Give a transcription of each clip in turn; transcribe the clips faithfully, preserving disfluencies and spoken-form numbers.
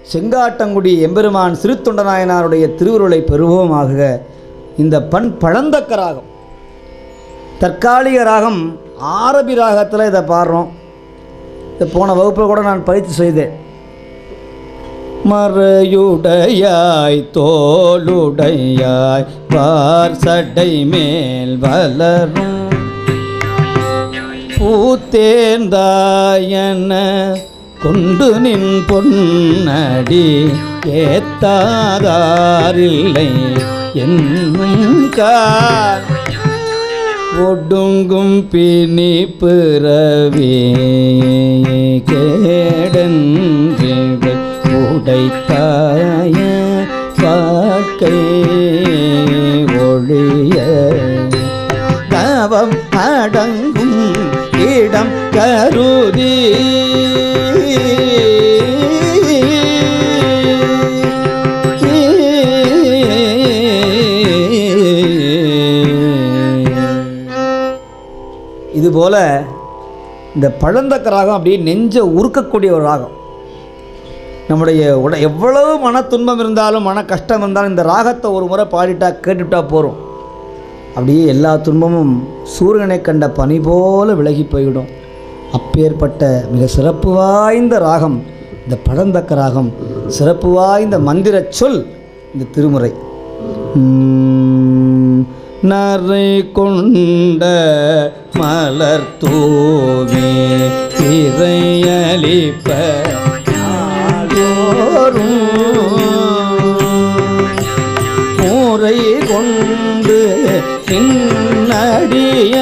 செங்காட்டங்குடி எம்பெருமான் சிறுத்தொண்டநாயனாருடைய திருவுருளை பெறுவோமாக. இந்த பண் பழந்தக்க ராகம், தற்காலிக ராகம், ஆரபி ராகத்தில் இதை பாடுறோம். இதை போன வகுப்பில் கூட நான் பயிற்சி செய்தேன். மறையுடையாய் தோளுடையாய் பார் சடை மேல் வளரும் பூத்தேர்ந்தாயன கொண்டு நின் பொன்னடி ஏத்தாதாரில்லை என்னும் கார் ஒடுங்கும் பிணி பிறவி கேடன்றி உடைத்தாய வாழ்க்கை ஒழிய தவம் அடங்கும் இடம் கருதி இதுபோல் இந்த பழந்தக்க ராகம் அப்படியே நெஞ்ச உருக்கக்கூடிய ஒரு ராகம். நம்முடைய உட எவ்வளவு மன துன்பம் இருந்தாலும் மன கஷ்டம் இருந்தாலும் இந்த ராகத்தை ஒரு முறை பாடிட்டா கேட்டுவிட்டா போகிறோம். அப்படியே எல்லா துன்பமும் சூரியனை கண்ட பனி போல விலகி போய்விடும். அப்பேற்பட்ட மிக சிறப்பு வாய்ந்த ராகம் இந்த பழந்தக்க ராகம். சிறப்பு வாய்ந்த மந்திர சொல் இந்த திருமுறை. நரை கொண்ட மலர் தூவி இறையளிப்ப மூரை கொண்டு நின்னடிய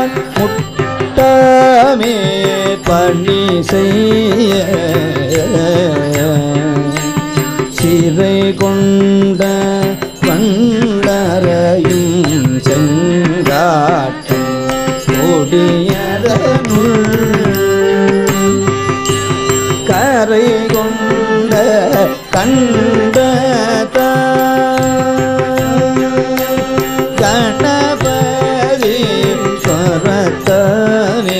முட்டமே பணி செய்ய சிறை கொண்ட வண்டரையும் செங்காட்டும் கொடியதனுள் கரை கொண்ட கண்ட கணபதி சொரத்தனே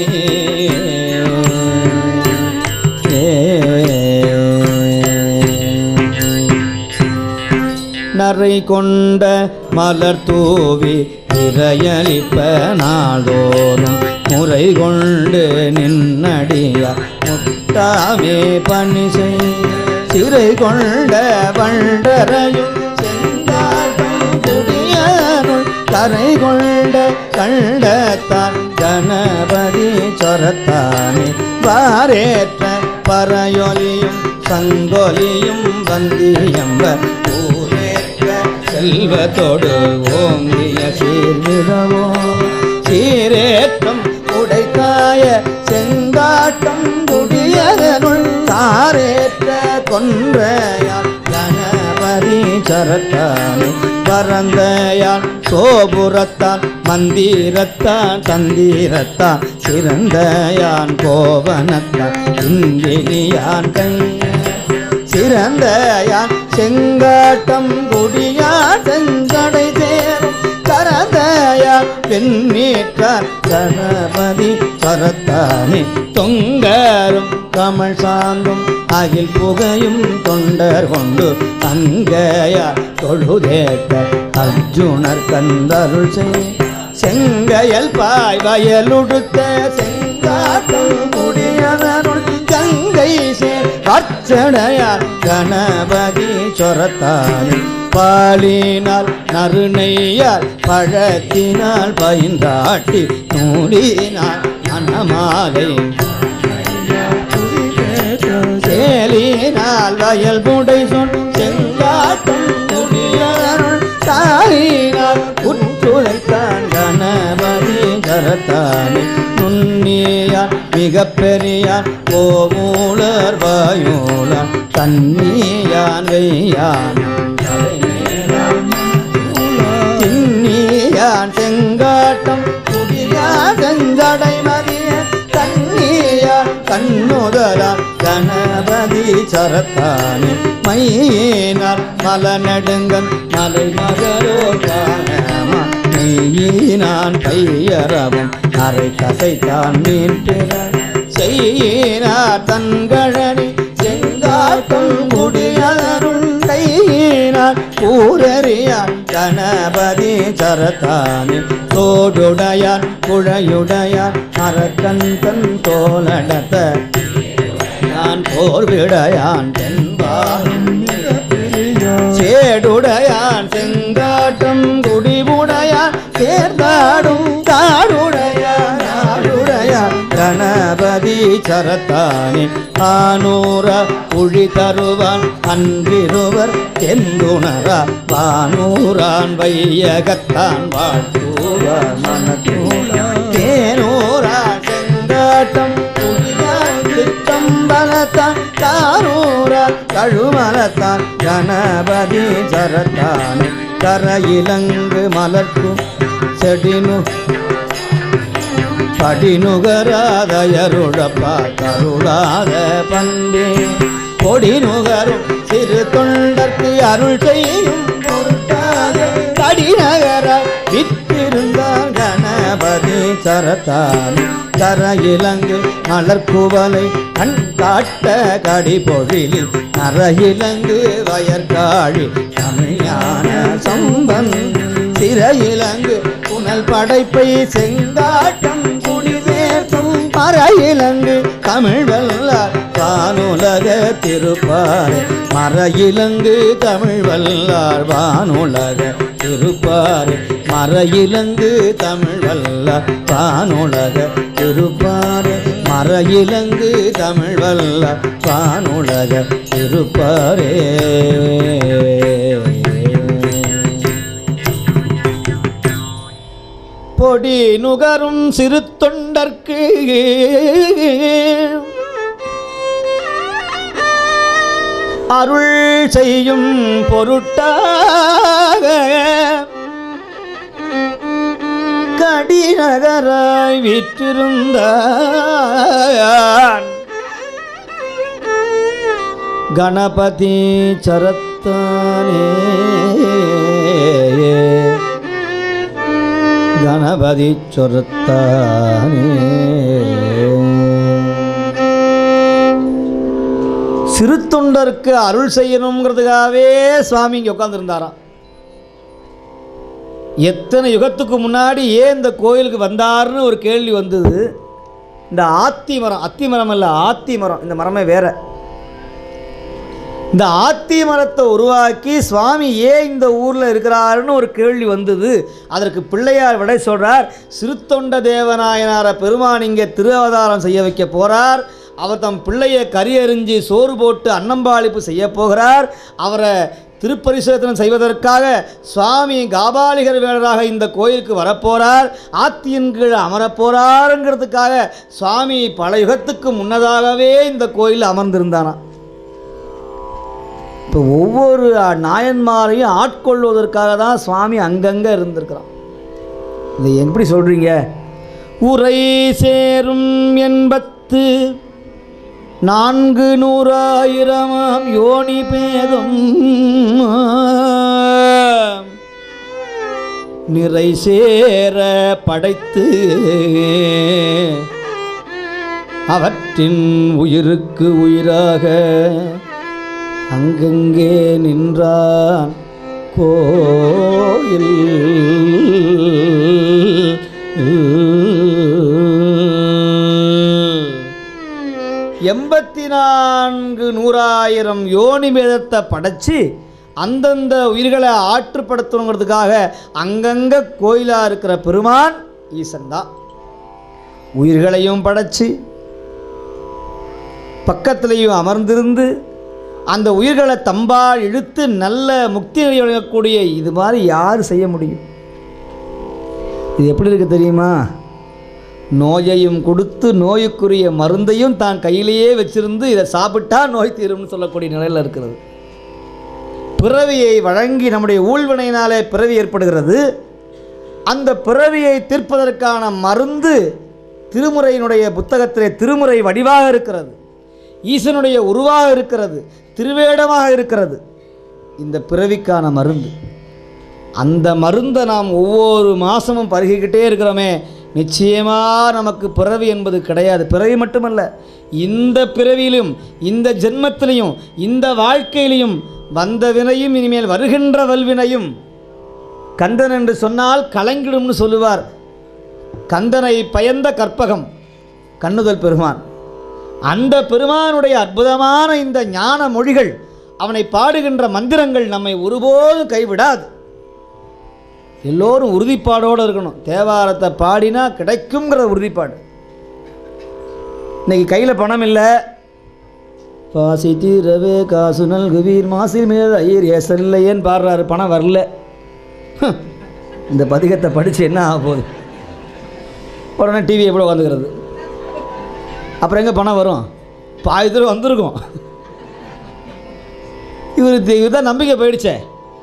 நரை கொண்ட மலர் தூவி இறையளிப்ப நாளோறும் முறை கொண்டு நின்னடிய முட்டாமே பணி செய் சிறை கொண்ட வண்டரையும் செங்காட்டங்குடியனுள் கரை கொண்ட கண்டத்தான் கணபதி சொரத்தானே வாரேற்ற பறையொலியும் சங்கொலியும் வந்தியம்ப ஊரேற்ற செல்வத்தோடு ஓங்கிய சீர்விரவோ சீரேற்றம் உடைத்தாய செங்காட்டம் குடியதனுள் தாரேற்ற கொன்றையான் கணபதி சரத்தானே பரந்தையான் சோபுரத்தான் மந்திரத்தான் தந்திரத்தான் சிறந்தையான் கோவனத்தான் இந்திரியான் கை சிறந்தையான் செங்காட்டம் குடியான் செஞ்சடை சேரும் கரந்தையான் வெண்ணீற்றான் கணபதி சரத்தானே தொங்கரும் கமல் சாந்தும் அகில் புகையும் தொண்டர் கொண்டு அங்கையார் தொழுதேட்ட அர்ஜுனர் கந்தருள் செய் செங்கையல் பாய் வயலுடுத்த செங்காட்டம் குடியதனுள் கங்கை சேர் அர்ச்சனையார் கணபதி சொரத்தானே பாலினால் நறுநெய்யால் பழத்தினால் பயின்றாட்டி நூலினால் மணமாலை சேலினால் வயல் புடை சொல் செங்காட்டம் குடியதனுள் தாயினால் உற்றுழைத்தான் கணபதி சரத்தானே நுண்ணியான் மிக பெரியான் கோமூலர் வாயூலான் தன்னியான் வெய்யான் தின்னியான் செங்காட்டம் குடியான் செஞ்சடை மதிய தன்னியான் கண்ணுதலான் கணபதி சரத்தானே மையினார் மல நடுங்கன் மலை மகரோ காணமா மெய்யினான் கையறவும் அரை கசைத்தான் மீன்பிற செய்யினார் தன்கழனி செங்காட்டம் குடிய ஊரறியான் கணபதி சரத்தானே தோடுடையான் குழையுடையான் அரக்கன் தன் தோலடத்த நான் போர்விடையான் தென்பாலும் சேடுடையான் செங்காட்டம் குடிவுடையான் சேர்ந்தாடும் தாடுடையான் நாடுடையான் கணபதி சரத்தானே ஆனூரா குழி தருவான் அன்றிருவர் தெந்துணரா வானூரான் வையகத்தான் வாழ்த்துவார் மனத்தூரான் தேனூரா செங்காட்டம் பலத்தான் காரூரா கழுமலத்தான் கணபதி சரத்தானே கரையிலங்கு மலர்க்கும் செடினு படிநுகராதயருழப்பா கருளாத பண்பே கொடிநுகரும் சிறு தொண்டர்க்கு அருள் செய்யும் பொருட்டாத கடிநகர விற்றிருந்தார் கணபதி சரத்தானே கரையிலங்கு மலர்குவலை கண் காட்ட கடி பொழிலில் நரையிலங்கு வயற்காழி தமிழான சம்பன் சிறையிலங்கு புனல் படைப்பை செங்காட்டம் குடி சேர்த்தும் மறையிலங்கு தமிழ் வல்லார் வானுலக திருப்பார் மறையிலங்கு தமிழ் வல்லார் வானுலக திருப்பார் மறையிலங்கு தமிழ் வல்லார் வானுலக திருப்பார் மறையிலங்கு தமிழ் வல்லார் வானுலக திருப்பாரே. பொடி நுகரும் சிறு தொண்டர்க்கு அருள் செய்யும் பொருட்டாக கடிநகராய் விற்றிருந்தான் கணபதி சரத்தானே கணபதி சொரத்தானே. சிறு தொண்டருக்கு அருள் செய்யணுங்கிறதுக்காகவே சுவாமி இங்கே உட்காந்துருந்தாராம். எத்தனை யுகத்துக்கு முன்னாடி ஏன் இந்த கோயிலுக்கு வந்தார்னு ஒரு கேள்வி வந்தது. இந்த ஆத்தி மரம், அத்தி மரம் அல்ல ஆத்தி மரம், இந்த மரமே வேற. இந்த ஆத்தி மரத்தை உருவாக்கி சுவாமி ஏன் இந்த ஊரில் இருக்கிறாருன்னு ஒரு கேள்வி வந்தது. அதற்கு பிள்ளையார் விடை சொல்கிறார். சிறுத்தொண்ட தேவநாயனார பெருமான் இங்கே திரு அவதாரம் செய்ய வைக்க போகிறார். அவர் தம் பிள்ளையை கரியறிஞ்சு சோறு போட்டு அன்னம்பாளிப்பு செய்ய போகிறார். அவரை திருப்பரிசோதனம் செய்வதற்காக சுவாமி காபாலிகர் வேடராக இந்த கோயிலுக்கு வரப்போகிறார். ஆத்தியின் கீழ் அமரப்போகிறாருங்கிறதுக்காக சுவாமி பல யுகத்துக்கு முன்னதாகவே இந்த கோயில் அமர்ந்திருந்தானா. இப்போ ஒவ்வொரு நாயன்மாரையும் ஆட்கொள்வதற்காக தான் சுவாமி அங்கங்கே இருந்திருக்கிறான். இதை எப்படி சொல்கிறீங்க? உரை சேரும் எண்பத்து நான்கு நூறாயிரமாம் யோனி பேதம் நிறை சேர படைத்து அவற்றின் உயிருக்கு உயிராக அங்கங்கே நின்றான் கோயில். எண்பத்தி நான்கு நூறாயிரம் யோனி பேதத்தை படைச்சி அந்தந்த உயிர்களை ஆற்றுப்படுத்தணுங்கிறதுக்காக அங்கங்கே கோயிலாக இருக்கிற பெருமான் ஈசன் தான். உயிர்களையும் படைச்சி பக்கத்திலையும் அமர்ந்திருந்து அந்த உயிர்களை தம்பால் இழுத்து நல்ல முக்தி வழங்கக்கூடிய இது மாதிரி யார் செய்ய முடியும்? இது எப்படி இருக்கு தெரியுமா? நோயையும் கொடுத்து நோய்க்குரிய மருந்தையும் தான் கையிலேயே வச்சிருந்து இதை சாப்பிட்டா நோய் தீரும்னு சொல்லக்கூடிய நிலையில் இருக்கிறது. பிறவியை வழங்கி நம்முடைய ஊழ்வினையினாலே பிறவி ஏற்படுகிறது. அந்த பிறவியை தீர்ப்பதற்கான மருந்து திருமுறையினுடைய புத்தகத்திலே திருமுறை வடிவாக இருக்கிறது, ஈசனுடைய உருவாக இருக்கிறது, திருவேடமாக இருக்கிறது. இந்த பிறவிக்கான மருந்து, அந்த மருந்தை நாம் ஒவ்வொரு மாதமும் பருகிக்கிட்டே இருக்கிறோமே, நிச்சயமாக நமக்கு பிறவி என்பது கிடையாது. பிறவி மட்டுமல்ல, இந்த பிறவியிலும் இந்த ஜென்மத்திலையும் இந்த வாழ்க்கையிலையும் வந்த வினையும் இனிமேல் வருகின்ற வல்வினையும் கந்தன் என்று சொன்னால் கலங்கிடும்னு சொல்லுவார். கந்தனை பயந்த கற்பகம் கண்ணுதல் பெருமான். அந்த பெருமானுடைய அற்புதமான இந்த ஞான மொழிகள், அவனை பாடுகின்ற மந்திரங்கள் நம்மை ஒருபோதும் கைவிடாது. எல்லோரும் உறுதிப்பாடோடு இருக்கணும். தேவாரத்தை பாடினா கிடைக்குங்கிற உறுதிப்பாடு. இன்றைக்கி கையில் பணம் இல்லை, பாசி தீரவே காசு நல்குவீர் மாசில் மேல் ஐயர் ஏசல் இல்லையேன்னு பாடுறாரு, பணம் வரல. இந்த பதிகத்தை படித்து என்ன ஆக போகுது? உடனே டிவி எப்படி உட்காந்துக்கிறது? அப்புறம் எங்கே பணம் வரும்? பாதி தூரம் வந்திருக்கும். இவருக்கு இதுதான் நம்பிக்கை போயிடுச்சே.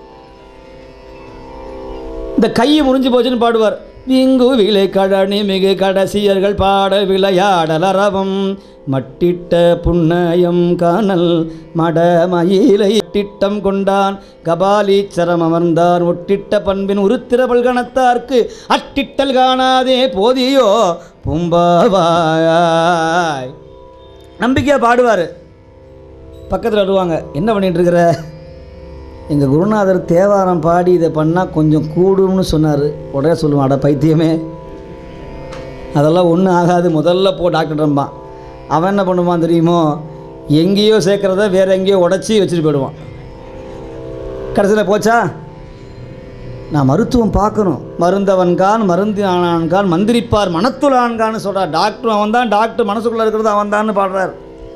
இந்த கையை முறிஞ்சு போச்சுன்னு பாடுவார். இங்கு விலை கடனி மிகு கடைசியர்கள் பாட விளையாடலரவம் மட்டிட்ட புன்னயம் காணல் மடமயிலை திட்டம் கொண்டான் கபாலீச்சரம் அமர்ந்தான் ஒட்டிட்ட பண்பின் உருத்திர பல்கணத்தார்க்கு அட்டிட்டல் காணாதே போதியோ பும்பாவாய். நம்பிக்கையாக பாடுவார். பக்கத்தில் வருவாங்க, என்ன பண்ணிகிட்ருக்கிற? எங்கள் குருநாதர் தேவாரம் பாடி இதை பண்ணால் கொஞ்சம் கூடும்னு சொன்னார். உடனே சொல்லுவான், அட பைத்தியமே, அதெல்லாம் ஒன்றும் ஆகாது, முதல்ல போ டாக்டர்ம்பான். அவன் என்ன பண்ணுவான் தெரியுமோ? எங்கேயோ சேர்க்குறத வேறு எங்கேயோ உடச்சி வச்சுட்டு போயிடுவான். கடைசியில் போச்சா, நான் மருத்துவம் பார்க்கணும், மருந்தவன்கான் மருந்தினான்கான் மந்திரிப்பார் மனத்துலான்கான்னு சொல்கிறார். டாக்டரும் அவன் தான், டாக்டர் மனசுக்குள்ளே இருக்கிறது அவன் தான்னு பாடுறார்.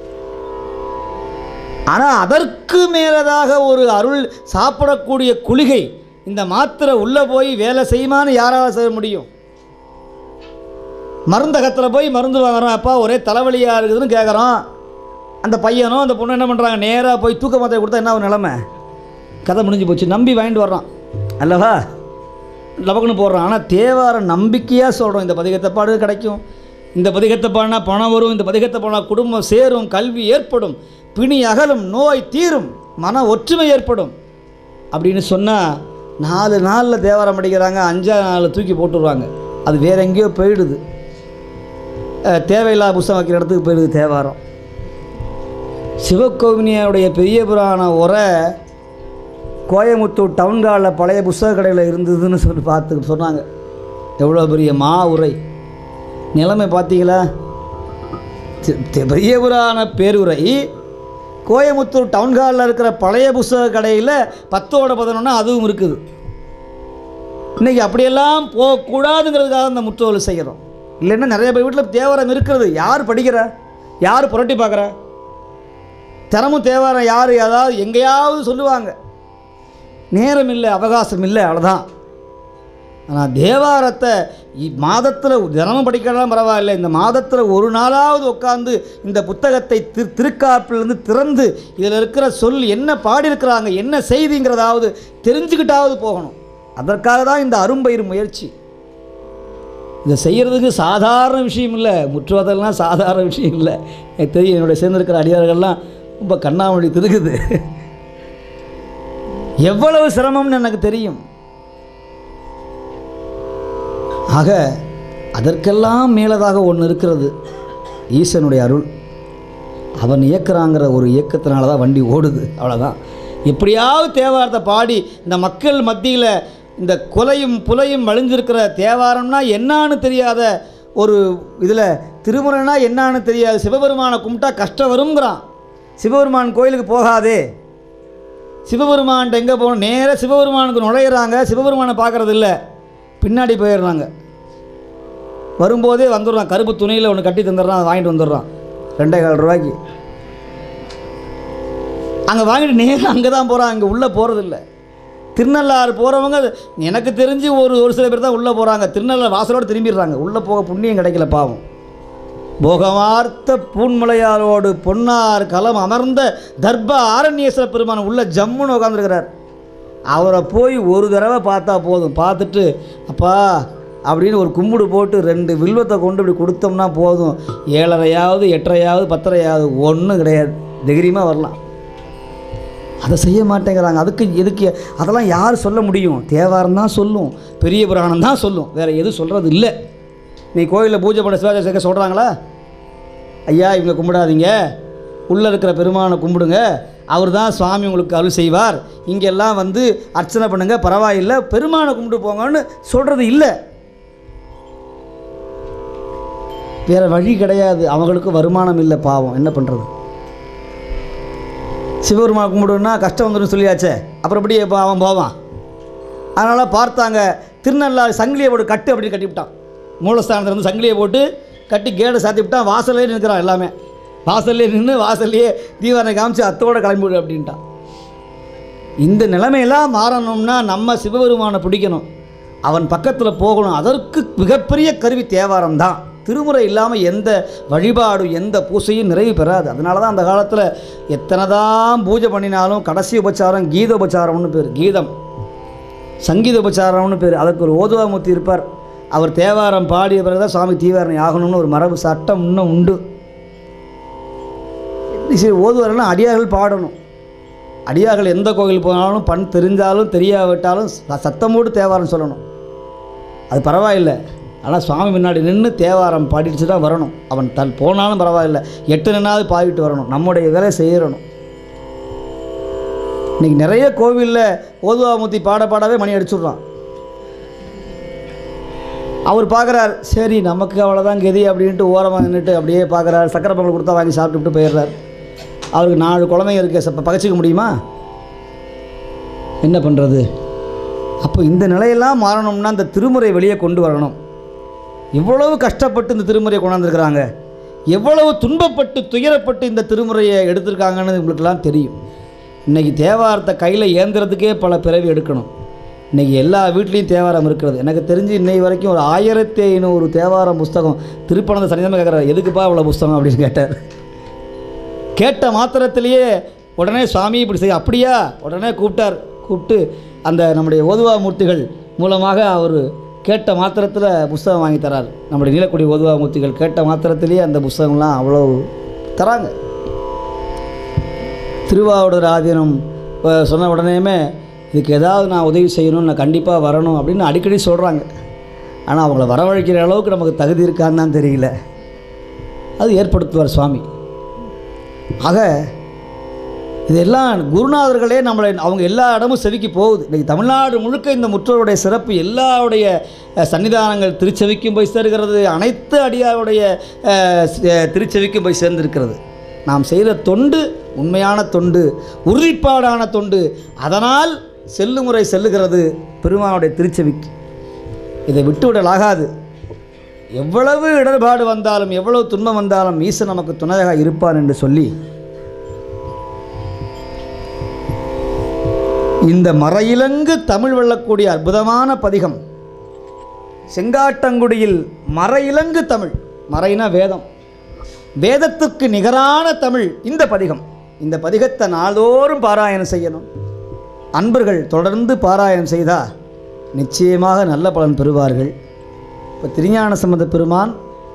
ஆனால் அதற்கு மேலதாக ஒரு அருள் சாப்பிடக்கூடிய குளிகை, இந்த மாத்திரை உள்ளே போய் வேலை செய்யுமான்னு யாரால் செய்ய முடியும்? மருந்தகத்தில் போய் மருந்து வாங்குறோம், அப்பா ஒரே தலைவலியாக இருக்குதுன்னு கேட்குறோம். அந்த பையனும் அந்த பொண்ணு என்ன பண்ணுறாங்க, நேராக போய் தூக்க மாத்திரை கொடுத்தா என்ன ஒரு நிலமை? கதை முடிஞ்சு போச்சு. நம்பி வாங்கிட்டு வர்றான் அல்லவா, லபக்குன்னு போடுறான். ஆனால் தேவாரம் நம்பிக்கையாக சொல்கிறோம், இந்த பதிகத்தை பாடு கிடைக்கும், இந்த பதிகத்தை பாடினா பணம் வரும், இந்த பதிகத்தை பாடினா குடும்பம் சேரும், கல்வி ஏற்படும், பிணி அகலும், நோய் தீரும், மன ஒற்றுமை ஏற்படும் அப்படின்னு சொன்னால் நாலு நாளில் தேவாரம் படிக்கிறாங்க, அஞ்சா நாள் தூக்கி போட்டுடுவாங்க. அது வேற எங்கேயோ போயிடுது, தேவையில்லாத புஸ்தகம் வைக்கிற இடத்துக்கு போயிடுது தேவாரம். சிவகோவினியாவுடைய பெரிய புராண உரை கோயமுத்தூர் டவுன்காலில் பழைய புஸ்தக கடையில் இருந்ததுன்னு சொல்லி பார்த்து சொன்னாங்க. எவ்வளோ பெரிய மா உரை, நிலைமை பார்த்தீங்களா? பெரிய புராண பேருரை கோயமுத்தூர் டவுன்காலில் இருக்கிற பழைய புஸ்தக கடையில் பத்தோட பதினொன்னா அதுவும் இருக்குது. இன்றைக்கி அப்படியெல்லாம் போகக்கூடாதுங்கிறதுக்காக அந்த முற்றோல் செய்கிறோம். இல்லைன்னா நிறைய பேர் வீட்டில் தேவாரம் இருக்கிறது, யார் படிக்கிற, யார் புரட்டி பார்க்குற? தினமும் தேவாரம் யார் ஏதாவது எங்கேயாவது சொல்லுவாங்க, நேரம் இல்லை, அவகாசம் இல்லை, அவ்வளோதான். ஆனால் தேவாரத்தை மாதத்தில் தினமும் படிக்கலாம் பரவாயில்லை, இந்த மாதத்தில் ஒரு நாளாவது உட்காந்து இந்த புத்தகத்தை திரு திருக்காப்பிலிருந்து திறந்து இதில் இருக்கிற சொல் என்ன பாடியிருக்கிறாங்க, என்ன செய்திங்கிறதாவது தெரிஞ்சுக்கிட்டாவது போகணும். அதற்காக தான் இந்த அரும்பயிர் முயற்சி. இதை செய்கிறதுக்கு சாதாரண விஷயம் இல்லை, முற்றுவதெல்லாம் சாதாரண விஷயம் இல்லை. எனக்கு தெரியும், என்னுடைய சேர்ந்திருக்கிற அடியார்கள்லாம் ரொம்ப கண்ணாமொழி திருக்குது, எவ்வளவு சிரமம்னு எனக்கு தெரியும். ஆக அதற்கெல்லாம் மேலதாக ஒன்று இருக்கிறது, ஈசனுடைய அருள். அவன் இயக்குறாங்கிற ஒரு இயக்கத்தினால தான் வண்டி ஓடுது, அவ்வளோதான். எப்படியாவது தேவாரத்தை பாடி இந்த மக்கள் மத்தியில் இந்த கொலையும் புலையும் மழிஞ்சிருக்கிற தேவாரம்னா என்னான்னு தெரியாத ஒரு இதில், திருமுறைனா என்னான்னு தெரியாது, சிவபெருமானை கும்பிட்டா கஷ்டம் வருங்கிறான். சிவபெருமான் கோயிலுக்கு போகாதே, சிவபெருமான்கிட்ட எங்கே போகணும், நேராக சிவபெருமானுக்கு நுழையிறாங்க, சிவபெருமானை பார்க்குறது இல்லை, பின்னாடி போயிடுறாங்க. வரும்போதே வந்துடுறான், கருப்பு துணியில் ஒன்று கட்டி தந்துடுறான், அதை வாங்கிட்டு வந்துடுறான் ரெண்டே கால் ரூபாய்க்கு. அங்கே வாங்கிட்டு நேரம் அங்கே தான் போகிறான், அங்கே உள்ளே போகிறதில்ல. திருநள்ளாறு போகிறவங்க எனக்கு தெரிஞ்சு ஒரு ஒரு சில பேர் தான் உள்ளே போகிறாங்க, திருநள்ளாறு வாசலோடு திரும்பிடுறாங்க, உள்ளே போக புண்ணியம் கிடைக்கல பாவம். போகவார்த்த பூன்மலையாரோடு பொன்னார் களம் அமர்ந்த தர்ப ஆரண்யேஸ்வர பெருமான் உள்ள ஜம்முன்னு உட்காந்துருக்கிறார். அவரை போய் ஒரு தடவை பார்த்தா போதும், பார்த்துட்டு அப்பா அப்படின்னு ஒரு கும்பிடு போட்டு ரெண்டு வில்வத்தை கொண்டு இப்படி கொடுத்தோம்னா போதும், ஏழரையாவது எட்டரையாவது பத்தரையாவது ஒன்றும் கிடையாது, தைரியமாக வரலாம். அதை செய்ய மாட்டேங்கிறாங்க. அதுக்கு எதுக்கு அதெல்லாம் யார் சொல்ல முடியும்? தேவாரம் தான் சொல்லும், பெரிய புராணம் தான் சொல்லும், வேறு எதுவும் சொல்கிறது இல்லை. நீ கோயிலில் பூஜை பண்ண சிவாஜி சேர்க்க சொல்கிறாங்களா? ஐயா இவங்க கும்பிடாதீங்க, உள்ளே இருக்கிற பெருமானை கும்பிடுங்க, அவர் தான் சுவாமி உங்களுக்கு அருள் செய்வார், இங்கெல்லாம் வந்து அர்ச்சனை பண்ணுங்கள், பரவாயில்லை, பெருமானை கும்பிட்டு போங்கன்னு சொல்கிறது இல்லை. வேறு வழி கிடையாது, அவங்களுக்கு வருமானம் இல்லை, பாவம், என்ன பண்ணுறது? சிவபெருமானை கும்பிடுன்னா கஷ்டம் வந்துடும் சொல்லியாச்சே, அப்புறம் எப்படி இப்போ அவன் போவான்? அதனால் பார்த்தாங்க, திருநள்ளாறு சங்கிலியை போட்டு கட்டு அப்படின்னு கட்டிவிட்டான். மூலஸ்தானத்தில் இருந்து சங்கிலியை போட்டு கட்டி கேடை சாத்தி விட்டான். வாசல்லே நிற்கிறான், எல்லாமே வாசல்லே நின்று வாசல்லையே தீவானை காமிச்சு அத்தோடு கிளம்பிவிடு அப்படின்ட்டான். இந்த நிலைமையெல்லாம் மாறணும்னா நம்ம சிவபெருமானை பிடிக்கணும், அவன் பக்கத்தில் போகணும். அதற்கு மிகப்பெரிய கருவி தேவாரம் தான். திருமுறை இல்லாமல் எந்த வழிபாடும் எந்த பூசையும் நிறைவு பெறாது. அதனால தான் அந்த காலத்தில் எத்தனை தான் பூஜை பண்ணினாலும் கடைசி உபச்சாரம் கீத உபச்சாரம்னு பேர், கீதம் சங்கீத உபச்சாரம்னு பேர். அதற்கு ஒரு ஓதுவாமூர்த்தி இருப்பார். அவர் தேவாரம் பாடிய பிறகு தான் சுவாமி தீவாரணை ஆகணும்னு ஒரு மரபு சட்டம் இன்னும் உண்டு. சரி, ஓதுவாரெல்லாம் அடியார்கள் பாடணும். அடியார்கள் எந்த கோவில் போனாலும் பண் தெரிஞ்சாலும் தெரியாவிட்டாலும் சத்தமோடு தேவாரம் சொல்லணும், அது பரவாயில்லை. ஆனால் சுவாமி முன்னாடி நின்று தேவாரம் பாடிட்டு தான் வரணும். அவன் தன் போனாலும் பரவாயில்லை, எட்டு நின்னாவது பாடிட்டு வரணும், நம்முடைய வேலை செய்யணும். இன்றைக்கி நிறைய கோவிலில் ஓதுவாமூர்த்தி பாட பாடவே மணி அடிச்சுட்றான். அவர் பார்க்குறார், சரி நமக்கு அவ்வளோதான் கெதி அப்படின்ட்டு ஓரமாக நின்றுட்டு அப்படியே பார்க்குறாரு. சக்கரை பொங்கல் கொடுத்தா வாங்கி சாப்பிட்டுட்டு போயிடுறார். அவருக்கு நாலு குழந்தைங்க இருக்க பகச்சிக்க முடியுமா? என்ன பண்ணுறது? அப்போ இந்த நிலையெல்லாம் மாறணும்னா இந்த திருமுறை வெளியே கொண்டு வரணும். எவ்வளவு கஷ்டப்பட்டு இந்த திருமுறையை கொண்டாந்துருக்கிறாங்க, எவ்வளவு துன்பப்பட்டு துயரப்பட்டு இந்த திருமுறையை எடுத்திருக்காங்கன்னு உங்களுக்கெல்லாம் தெரியும். இன்றைக்கி தேவாரத்தை கையில் ஏந்துறதுக்கே பல பிறவி எடுக்கணும். இன்றைக்கி எல்லா வீட்லேயும் தேவாரம் இருக்கிறது. எனக்கு தெரிஞ்சு இன்னை வரைக்கும் ஒரு ஆயிரத்தி ஐநூறு தேவாரம் புஸ்தகம். திருப்பனந்த சனிதமே கேட்குறாரு, எதுக்குப்பா இவ்வளோ புஸ்தகம் அப்படின்னு கேட்டார். கேட்ட மாத்திரத்திலேயே உடனே சுவாமி இப்படி செய்ய, அப்படியா, உடனே கூப்பிட்டார். கூப்பிட்டு அந்த நம்முடைய ஓதுவா மூர்த்திகள் மூலமாக அவர் கேட்ட மாத்திரத்தில் புஸ்தகம் வாங்கி தரார். நம்முடைய நீலக்குடி ஓதுவா மூர்த்திகள் கேட்ட மாத்திரத்திலேயே அந்த புஸ்தகம்லாம் அவ்வளோ தராங்க. திருவாவூர் ஆதீனம் சொன்ன உடனேயுமே இதுக்கு ஏதாவது நான் உதவி செய்யணும், நான் கண்டிப்பாக வரணும் அப்படின்னு அடிக்கடி சொல்கிறாங்க. ஆனால் அவங்கள வரவழைக்கிற அளவுக்கு நமக்கு தகுதி இருக்கான்னு தான் தெரியல. அது ஏற்படுத்துவார் சுவாமி. ஆக இதெல்லாம் குருநாதர்களே நம்மளை அவங்க எல்லா இடமும் செவிக்கு போகுது. இன்றைக்கி தமிழ்நாடு முழுக்க இந்த முற்றோருடைய சிறப்பு எல்லாருடைய சன்னிதானங்கள் திருச்செவிக்கும் போய் சேர்கிறது, அனைத்து அடியாருடைய திருச்செவிக்கும் போய் சேர்ந்திருக்கிறது. நாம் செய்கிற தொண்டு உண்மையான தொண்டு, உறுதிப்பாடான தொண்டு, அதனால் செல்லுமுறை செல்லுகிறது பெருமானுடைய திருச்செவிக்கு. இதை விட்டுவிடலாகாது. எவ்வளவு இடர்பாடு வந்தாலும் எவ்வளவு துன்பம் வந்தாலும் ஈசன் நமக்கு துணையாக இருப்பான் என்று சொல்லி இந்த மறையிலங்கு தமிழ் வெல்லக்கூடிய அற்புதமான பதிகம் செங்காட்டங்குடியில் மறையிலங்கு தமிழ், மறைனா வேதம், வேதத்துக்கு நிகரான தமிழ் இந்த பதிகம். இந்த பதிகத்தை நாள்தோறும் பாராயணம் செய்யணும். அன்பர்கள் தொடர்ந்து பாராயணம் செய்தால் நிச்சயமாக நல்ல பலன் பெறுவார்கள். இப்போ திருஞான சம்பந்த பெருமான்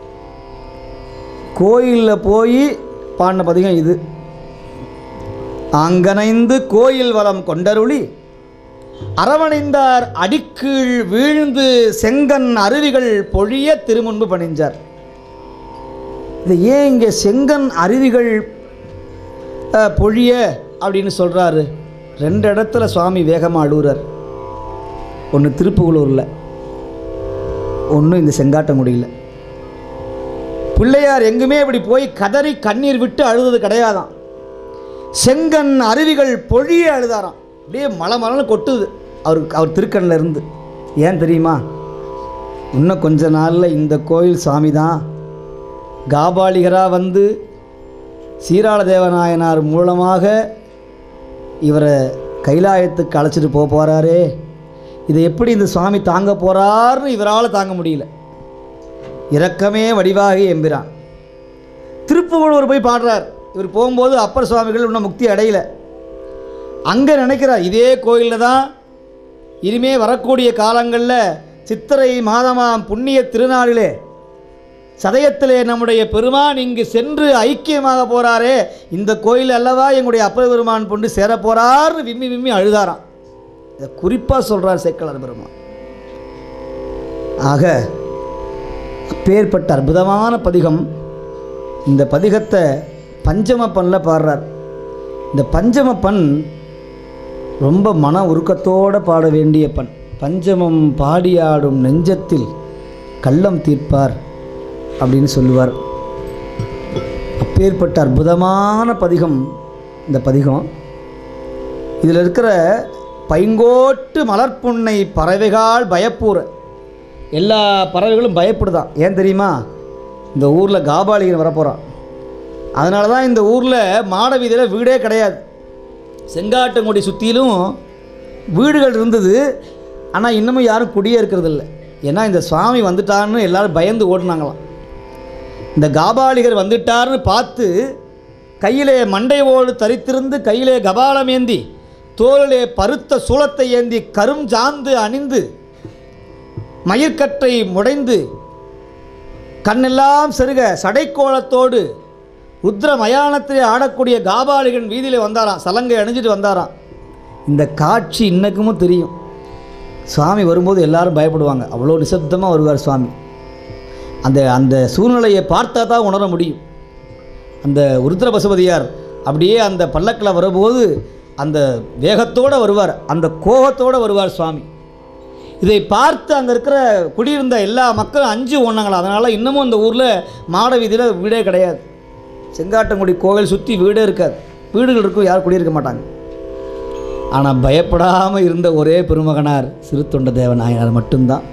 கோயிலில் போய் பாடின பதிகம் இது. அங்கனைந்து கோயில் வளம் கொண்டருளி அரவணைந்தார் அடிக்கீழ் வீழ்ந்து செங்கன் அருவிகள் பொழிய திருமுன்பு பணிஞ்சார். இது ஏன் இங்கே செங்கன் அருவிகள் பொழிய அப்படின்னு சொல்கிறாரு? ரெண்டு இடத்துல சுவாமி வேகமாக அழுகுறார். ஒன்று திருப்புகலூரில், ஒன்று இந்த செங்காட்டங்குடியில். பிள்ளையார் எங்குமே இப்படி போய் கதறி கண்ணீர் விட்டு அழுதது கிடையாதான். செங்கன் அருவிகள் பொழிய அழுதாராம். அப்படியே மலை மலைன்னு கொட்டுது அவருக்கு, அவர் திருக்கண்ணில் இருந்து. ஏன் தெரியுமா? இன்னும் கொஞ்ச நாளில் இந்த கோயில் சாமி தான் காபாலிகராக வந்து சீராள தேவநாயனார் மூலமாக இவரை கைலாயத்துக்கு அழைச்சிட்டு போக போகிறாரே, இதை எப்படி இந்த சுவாமி தாங்க போகிறார்னு இவரால் தாங்க முடியல. இரக்கமே வடிவாகி எம்பிரான். திருப்புகழூர் போய் பாடுறார். இவர் போகும்போது அப்பர் சுவாமிகள் இன்னும் முக்தி அடையல. அங்கே நினைக்கிறார், இதே கோயிலில் தான் இனிமே வரக்கூடிய காலங்களில் சித்திரை மாதமாம் புண்ணிய திருநாளிலே சதயத்திலே நம்முடைய பெருமான் இங்கு சென்று ஐக்கியமாக போகிறாரே, இந்த கோயில் அல்லவா எங்களுடைய அப்பர் பெருமான் கொண்டு சேர போகிறார்னு விம்மி விம்மி அழுதாராம். இதை குறிப்பாக சொல்கிறார் சேக்கலார் பெருமான். ஆக அப்பேற்பட்ட அற்புதமான பதிகம். இந்த பதிகத்தை பஞ்சம பண்ணில் பாடுறார். இந்த பஞ்சம பண் ரொம்ப மன உருக்கத்தோடு பாட வேண்டிய பண். பஞ்சமம் பாடியாடும் நெஞ்சத்தில் கள்ளம் தீர்ப்பார் அப்படின்னு சொல்லுவார். அப்பேற்பட்ட அற்புதமான பதிகம் இந்த பதிகம். இதில் இருக்கிற பைங்கோட்டு மலர்ப்புன்னை பறவைகள் பயப்பூர, எல்லா பறவைகளும் பயப்படுதான். ஏன் தெரியுமா? இந்த ஊரில் காபாலிகன் வரப்போகிறான். அதனால தான் இந்த ஊரில் மாட வீதியில் வீடே கிடையாது. செங்காட்டங்குடி சுற்றிலும் வீடுகள் இருந்தது, ஆனால் இன்னமும் யாரும் குடியே இருக்கிறதில்ல. ஏன்னா இந்த சுவாமி வந்துட்டார்னு எல்லோரும் பயந்து ஓடினாங்களாம். இந்த காபாலிகர் வந்துட்டார்னு பார்த்து கையிலே மண்டையோடு தரித்திருந்து கையிலே கபாலம் ஏந்தி தோளிலே பருத்த சூளத்தை ஏந்தி கரும் சாந்து அணிந்து மயிர்கற்றை முடைந்து கண்ணெல்லாம் செருக சடைக்கோளத்தோடு ருத்ர மயானத்திலே ஆடக்கூடிய காபாலிகன் வீதியில் வந்தாராம். சலங்கை அணிஞ்சிட்டு வந்தாராம். இந்த காட்சி இன்னைக்கும் தெரியும். சுவாமி வரும்போது எல்லாரும் பயப்படுவாங்க. அவ்வளோ நிசப்தமாக வருவார் சுவாமி. அந்த அந்த சூழ்நிலையை பார்த்தா தான் உணர முடியும். அந்த ருத்ர பசுபதியார் அப்படியே அந்த பல்லக்கில் வரும்போது அந்த வேகத்தோடு வருவார், அந்த கோபத்தோடு வருவார் சுவாமி. இதை பார்த்து அங்கே இருக்கிற குடியிருந்த எல்லா மக்களும் அஞ்சு ஓடினாங்களா. அதனால் இன்னமும் அந்த ஊரில் மாட வீதியில் வீடே கிடையாது. செங்காட்டங்குடி கோவில் சுற்றி வீடே இருக்காது. வீடுகள் இருக்கும், யாரும் குடியிருக்க மாட்டாங்க. ஆனால் பயப்படாமல் இருந்த ஒரே பெருமகனார் சிறு தொண்ட தேவநாயனார் மட்டும்தான்.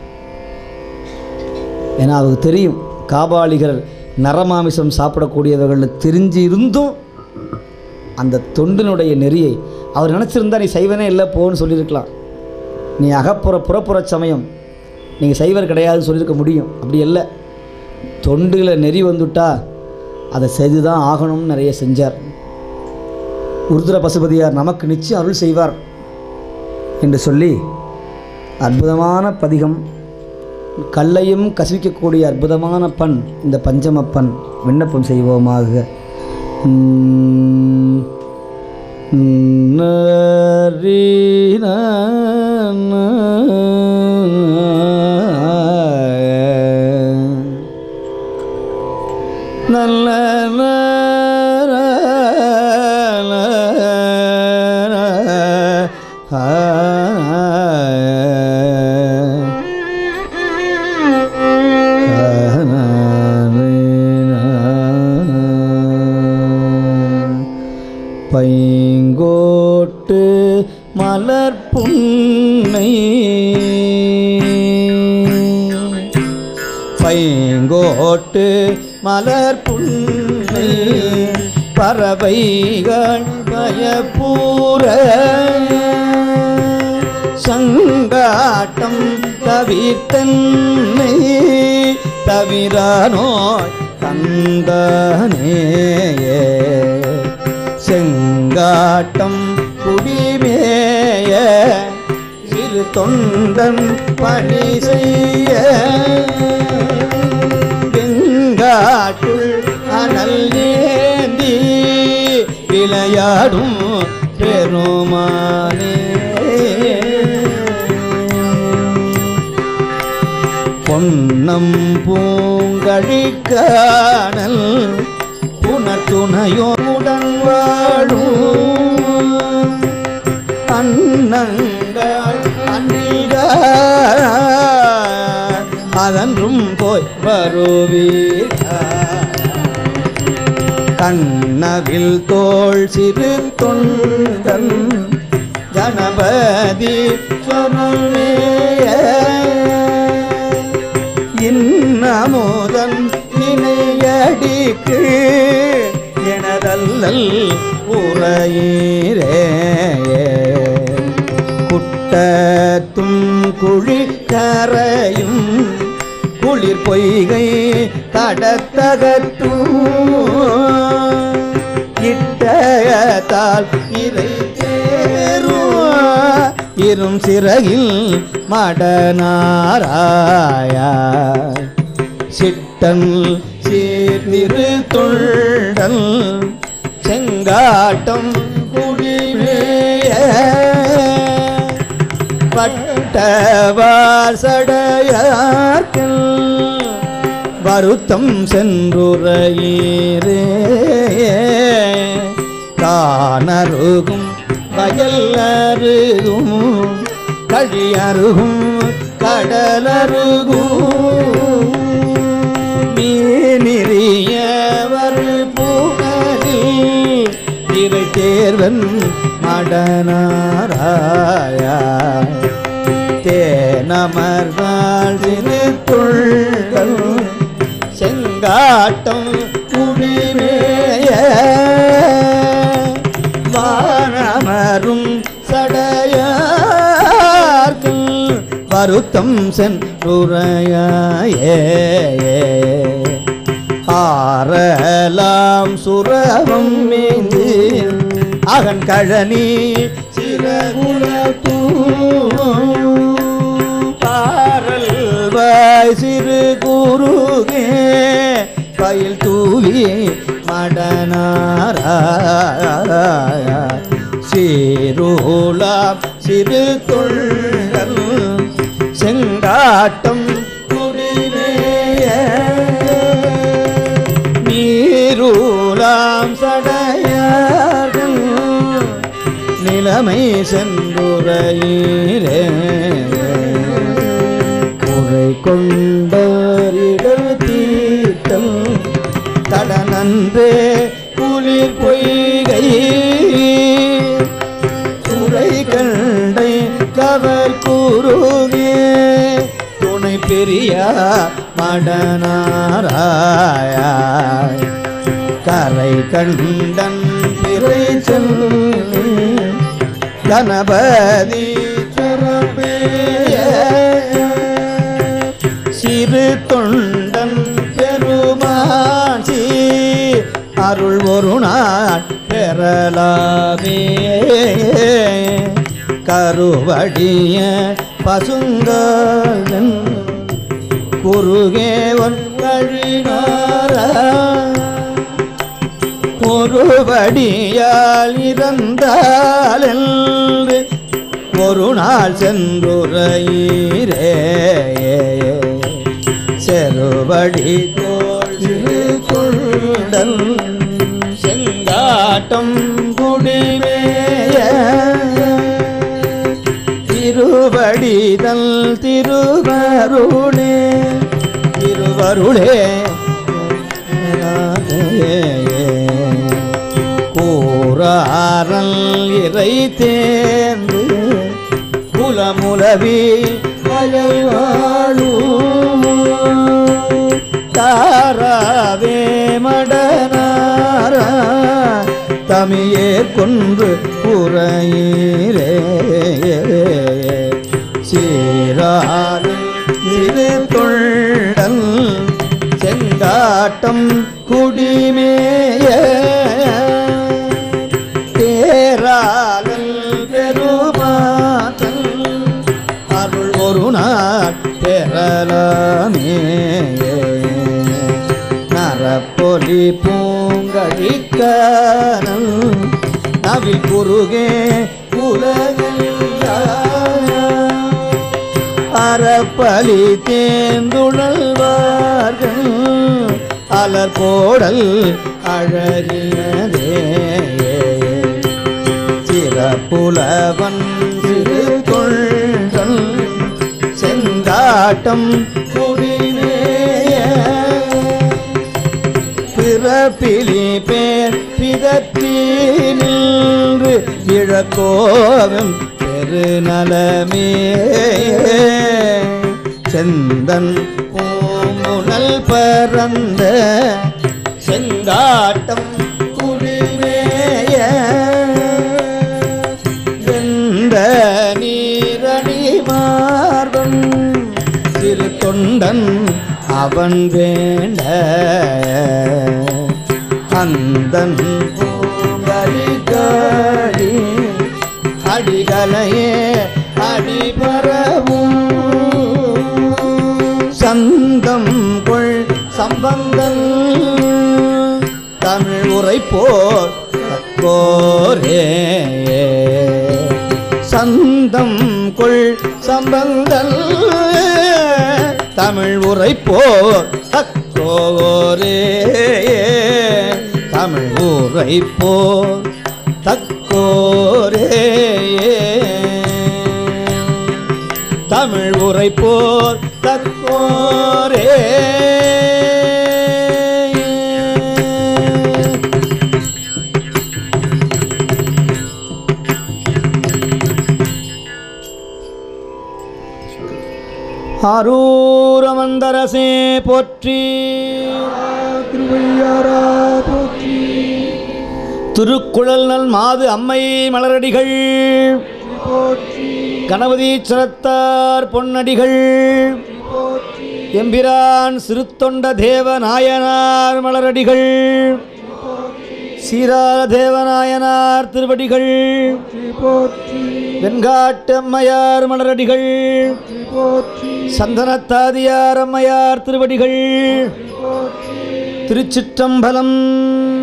ஏன்னா அவருக்கு தெரியும் காபாலிகர் நரமாமிசம் சாப்பிடக்கூடியவர்கள் தெரிஞ்சு இருந்தும் அந்த தொண்டினுடைய நெறியை அவர் நினச்சிருந்தா நீ சைவனே இல்லை போன்னு சொல்லியிருக்கலாம். நீ அகப்புற புறப்புற சமயம் நீங்கள் சைவர் கிடையாதுன்னு சொல்லியிருக்க முடியும். அப்படி இல்லை, தொண்டுகளை நெறி வந்துட்டா அதை செய்து தான் ஆகணும்னு நிறைய செஞ்சார். ருத்ர பசுபதியார் நமக்கு நிச்சயம் அருள் செய்வார் என்று சொல்லி அற்புதமான பதிகம், கல்லையும் கசிக்கக்கூடிய அற்புதமான பண் இந்த பஞ்சம பண். விண்ணப்பம் செய்வோமாக. நல்ல பைங்கோட்டு மலர்ப்புன்னை பைங்கோட்டு மலர்ப்புன்னை பறவைகள் பயப்பூர சங்காட்டம் தவிர்த்தன்னை தவிரானோய் தந்தனேயே செங்காட்டம் குடிமேய சிறு தொண்டன் பணி செய்ய வெங்காட்டுள் அனல் ஏந்தி விளையாடும் பெருமானே பொன்னம் பூங்கழிக்கானல் புனத்துணையோடன் வாழும் அன்னங்கள் அன்னிடார் அகன்றும் போய் வருவீர்கள் கண்ணவில் தோள் சிறு தொண்டன் கணபதி சொன்னேய இன்னமுதன் நினையடிக்கு எனதல்லல் உரையீரே குட்டத்தும் குழிக்கரையும் குளிர் பொய்கை கடத்தகத்தும் இட்டயத்தால் இறை தேரும் இரும் சிறகில் மடனாராயா சிட்டன் சீர்திரு தொண்டன் செங்காட்டம் குடிமேய பட்டவார் சடையார்கள் வருத்தம் சென்றுரையீரே கானருகும் வயல் அருகும் கழியருகும் கடலருகும் மீனிறியவர் பூனலில் இறை தேர்வன் மடனாராய தேனமர்ந்தாள் திருத்துள்கள் செங்காட்டம் குடிமேய வானமரும் சடையார்க்கு வருத்தம் சென்றுரையே ஆரலாம் சுரவம் மீந்து அகன் கழனி சிறகுலத்தூ பாரல் வாய் சிறு குருகே பயில் தூவி மடனாராய சீருலாம் சிறு தொள்ளல் செங்காட்டம் குடிமேய நீருலாம் சடையார்கள் நிலைமை சென்றுரையீரே குறை கொண்டரிடல் தீர்த்தம் தடனன்றே குளிர் பொய்கை துறை கண்டை கவர் குருகே துணை பெரியா மடனாராய கரை கண்டன் பிறை சென்று கணபதி சரபேய சிறு தொண்டன் பெருமாசி அருள் ஒரு நாள் பெறலாமே கருவடிய பசுங்கன் குருகேவன் கழினார ஒருபடியால் இறந்தால் என்று ஒரு நாள் சென்றுரையீரே செருவடி தோள் கொண்டன் செங்காட்டம் குடிமேய திருவடிதல் திருவருளே திருவருளே கூறாரல் இறை தேர்ந்து குலமுலவி வயல் வாழும் தாராவே மடனாரா தமியே கொன்று புறையீரே சீராறு சிறு தொண்டன் செங்காட்டம் குடிமேய தேராளல் பெருமாத்தல் அருள் ஒரு நாள் பெறலாமே நரப்பொலி பூங்கழிக்கனல் நவில் குருகே உலகெல்லாம் அறப்பலி தேர்ந்துழல்வார்கள் அலர் கோடல் அழகியதே சிறப்புலவன் சிறு தொண்டன் செங்காட்டம் குடிமேய பிறப்பிலி பேர் பிதற்றி நின்று இழக்கோவும் பெருநலமே செந்தன் பூமுனல் பரந்த செங்காட்டம் குடிமேய வெந்த நீரணி மார்பன் சிறு தொண்டன் அவன் வேண்ட அந்தன் பூங்கலிகாடி அடிகளையே அடிபரவும் சந்தம் கொள் சம்பந்தன் தமிழ் உரைப்போர் தக்கோரே சந்தம் கொள் சம்பந்தன் தமிழ் உரைப்போர் தக்கோரே தமிழ் உரைப்போர் தக்கோரே தமிழ் உரைப்போர் தக்கோரே ஆரூரமந்தரசே போற்றி திருவையாரா போற்றி திருக்குழல் நல் மாது அம்மை மலரடிகள் போற்றி கணபதீச்சரத்தார் பொன்னடிகள் போற்றி எம்பிரான் சிறுத்தொண்ட தேவ நாயனார் மலரடிகள் சீரார தேவநாயனார் திருவடிகள் போற்றி வெண்காட்டு அம்மையார் மலரடிகள் போற்றி சந்தனத்தாதியார் அம்மையார் திருவடிகள் திருச்சிற்றம்பலம்.